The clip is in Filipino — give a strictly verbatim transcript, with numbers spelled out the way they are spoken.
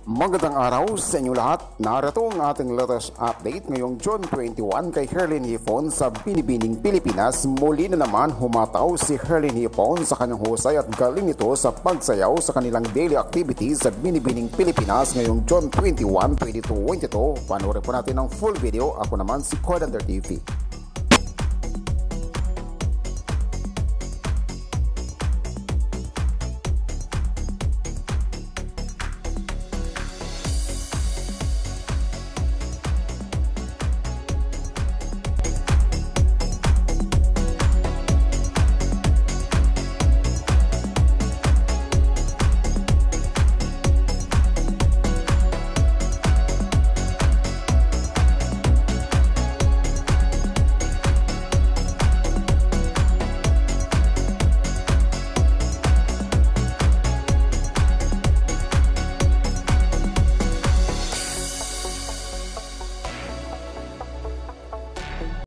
Magandang araw sa inyo lahat. Narito ang ating latest update ngayong June twenty-one kay Herlene Hipon sa Binibining, Pilipinas. Muli na naman humataw si Herlene Hipon sa kanyang husay at galing nito sa pagsayaw sa kanilang daily activities sa Binibining, Pilipinas ngayong June twenty-one, twenty twenty-two. Panoorin po natin ang full video. Ako naman si Codander T V.